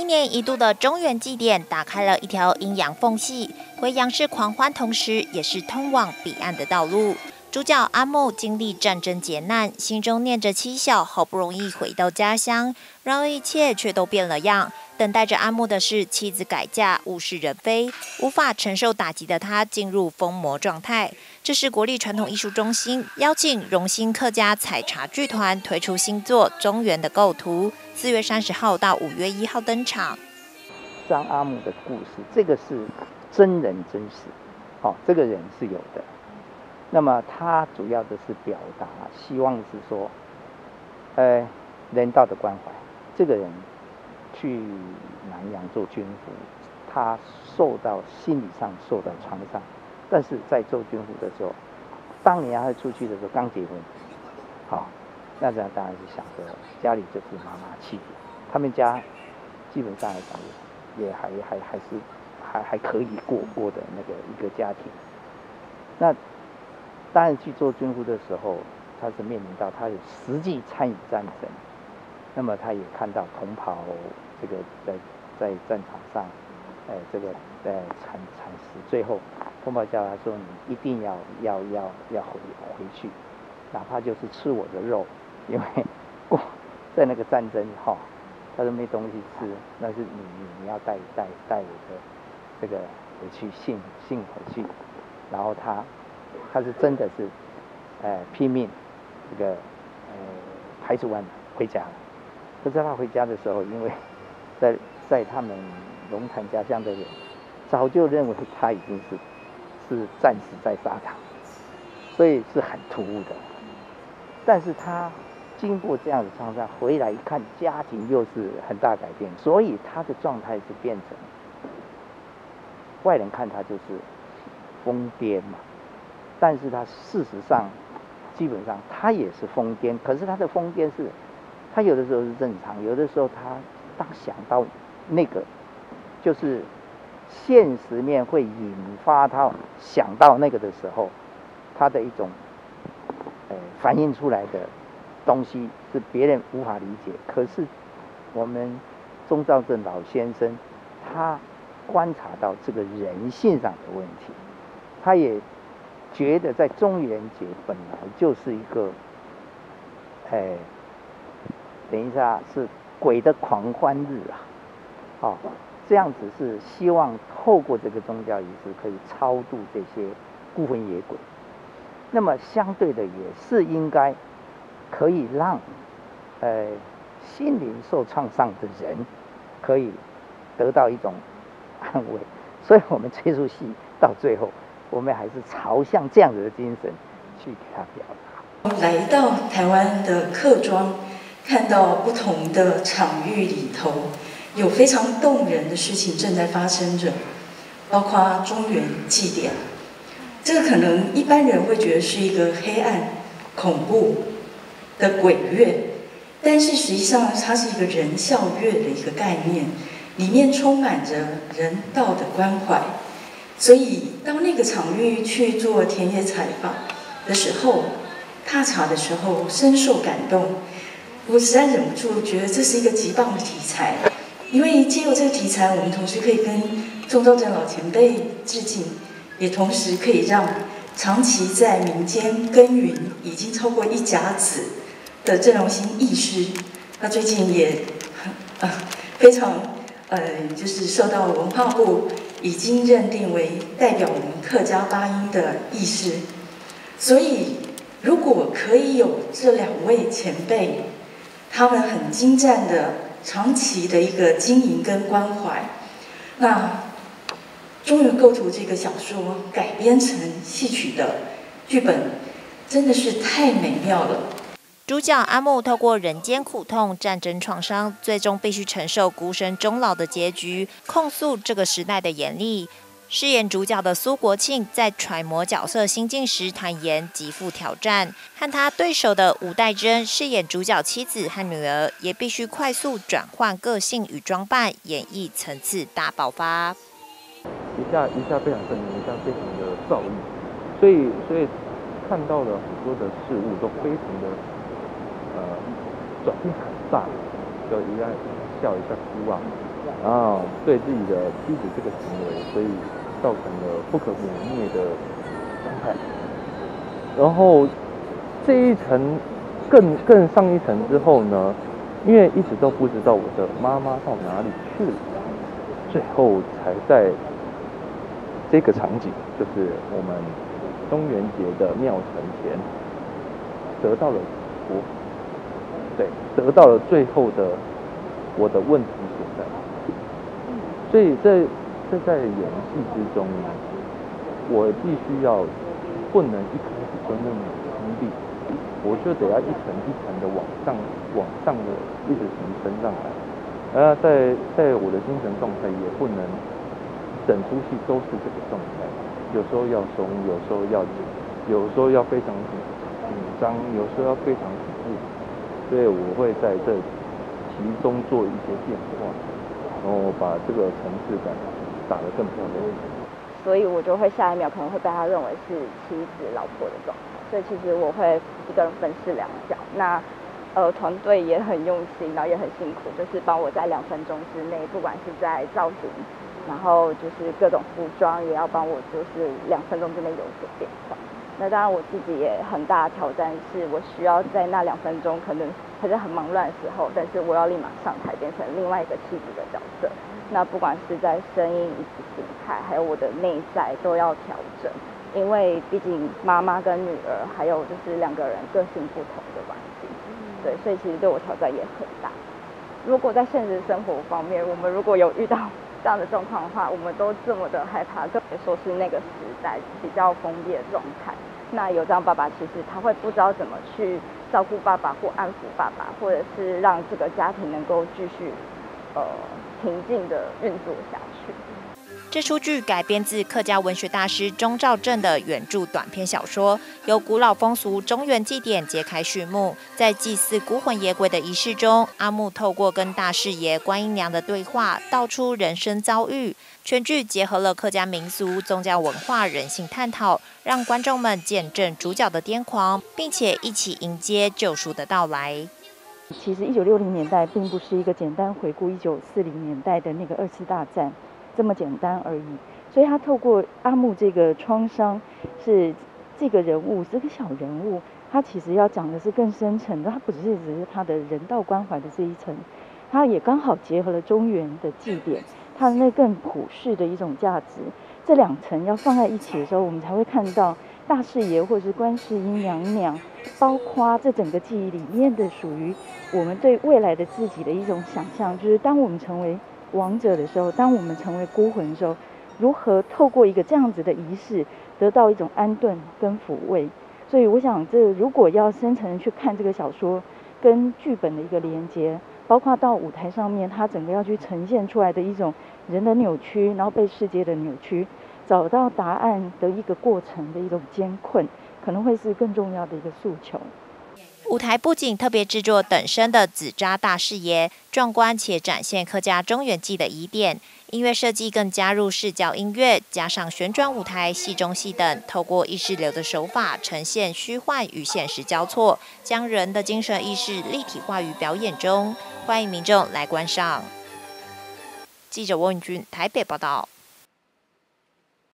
年一度的中元祭典打开了一条阴阳缝隙，回阳是狂欢，同时也是通往彼岸的道路。主角阿木经历战争劫难，心中念着妻小，好不容易回到家乡，然而一切却都变了样。等待着阿木的是妻子改嫁，物是人非，无法承受打击的他进入疯魔状态。这是国立传统艺术中心邀请荣兴客家采茶剧团推出新作《中原的构图》，4月30号到5月1号登场。 张阿木的故事，这个是真人真事，这个人是有的。那么他主要的是表达，希望是说，人道的关怀。这个人去南洋做军服，他心理上受到创伤，但是在做军服的时候，当年他出去的时候刚结婚，那这样当然是想着家里就是妈妈妻子，他们家基本上来讲也还可以过的那个一个家庭。那当然去做军服的时候，他是面临到他有实际参与战争，那么他也看到同袍这个在战场上，惨死，最后同袍叫他说：“你一定要回去，哪怕就是吃我的肉，因为在那个战争他说没东西吃，那是你要带我的这个回去信回去。”然后他是真的是拼命这个排除万难回家了。可是他回家的时候，因为在他们龙潭家乡的人早就认为他已经是战死在沙场，所以是很突兀的。但是他经过这样的创伤回来一看，家庭又是很大改变，所以他的状态是变成外人看他就是疯癫嘛。但是他事实上基本上他也是疯癫，可是他的疯癫是他有的时候是正常，有的时候他当想到那个就是现实面会引发他想到那个的时候，他的一种反映出来的东西是别人无法理解。可是我们钟肇政老先生他观察到这个人性上的问题，他也觉得在中元节本来就是一个等一下是鬼的狂欢日这样子是希望透过这个宗教仪式可以超度这些孤魂野鬼。那么相对的也是应该可以让心灵受创伤的人可以得到一种安慰。所以我们这出戏到最后，我们还是朝向这样子的精神去给他表达。 来到台湾的客庄，看到不同的场域里头有非常动人的事情正在发生着，包括中元祭典。这个可能一般人会觉得是一个黑暗、恐怖的鬼月，但是实际上它是一个人孝月的一个概念，里面充满着人道的关怀。所以到那个场域去做田野采访的时候，踏查的时候深受感动。我实在忍不住觉得这是一个极棒的题材，因为借由这个题材，我们同时可以跟钟肇政老前辈致敬，也同时可以让长期在民间耕耘已经超过1甲子的郑荣兴义师，他最近也非常就是受到文化部已经认定为代表我们客家八音的义师。所以如果可以有这2位前辈，他们很精湛的长期的一个经营跟关怀，那《中原构图》这个小说改编成戏曲的剧本，真的是太美妙了。 主角阿木透过人间苦痛、战争创伤，最终必须承受孤身终老的结局，控诉这个时代的严厉。饰演主角的苏国庆在揣摩角色心境时坦言极富挑战，和他对手的吴岱真饰演主角妻子和女儿，也必须快速转换个性与装扮，演绎层次大爆发。 一下非常狰狞，一下非常的躁郁，所以看到了很多的事物都非常的转变很大，就一下笑一下哭啊， 然后对自己的妻子这个行为，所以造成了不可磨灭的伤害。然后这一层更上一层之后呢，因为一直都不知道我的妈妈到哪里去了，最后才在这个场景，就是我们中元节的庙城前，得到了解脱，对，得到了最后的我的问题所在。所以这在演戏之中呢，我必须要不能一开始就那么锋利，我就得要一层一层的往上的一直提升上来。在我的精神状态也不能整出戏都是这个状态，有时候要松，有时候要紧，有时候要非常紧张，有时候要非常平静。所以我会在这其中做一些变化，然后把这个层次感打得更漂亮。 所以我就会下一秒可能会被他认为是妻子、老婆的状态。所以其实我会一个人分饰两角。那团队也很用心，然后也很辛苦，就是帮我在2分钟之内，不管是在造型，然后就是各种服装，也要帮我就是2分钟之内有所变化。那当然我自己也很大的挑战，是我需要在那2分钟可能还在很忙乱的时候，但是我要立马上台变成另外一个妻子的角色。那不管是在声音以及形态，还有我的内在都要调整，因为毕竟妈妈跟女儿，还有就是2个人个性不同的关系。对，所以其实对我挑战也很大。如果在现实生活方面，我们如果有遇到这样的状况的话，我们都这么的害怕，更别说是那个时代比较封闭的状态。那有这样爸爸，其实他会不知道怎么去照顾爸爸，或安抚爸爸，或者是让这个家庭能够继续平静的运作下去。 这出剧改编自客家文学大师钟兆政的原著短篇小说，由古老风俗中元祭典揭开序幕。在祭祀孤魂野鬼的仪式中，阿木透过跟大士爷观音娘的对话，道出人生遭遇。全剧结合了客家民俗、宗教文化、人性探讨，让观众们见证主角的癫狂，并且一起迎接救赎的到来。 其实1960年代并不是一个简单回顾1940年代的那个2次大战这么简单而已，所以他透过阿木这个创伤，是这个人物，这个小人物，他其实要讲的是更深层的，他不只是他的人道关怀的这一层，他也刚好结合了中原的祭典，他的那更普世的一种价值，这2层要放在一起的时候，我们才会看到大士爷或者是观世音娘娘，包括这整个记忆里面的属于我们对未来的自己的一种想象，就是当我们成为亡者的时候，当我们成为孤魂的时候，如何透过一个这样子的仪式得到一种安顿跟抚慰。所以我想这如果要深层去看这个小说跟剧本的一个连接，包括到舞台上面它整个要去呈现出来的一种人的扭曲，然后被世界的扭曲，找到答案的一个过程的一种艰困，可能会是更重要的一个诉求。 舞台布景特别制作等身的纸扎大士爷，壮观且展现客家中元祭的疑点。音乐设计更加入视角音乐，加上旋转舞台、戏中戏等，透过意识流的手法呈现虚幻与现实交错，将人的精神意识立体化于表演中。欢迎民众来观赏。记者翁允君台北报道。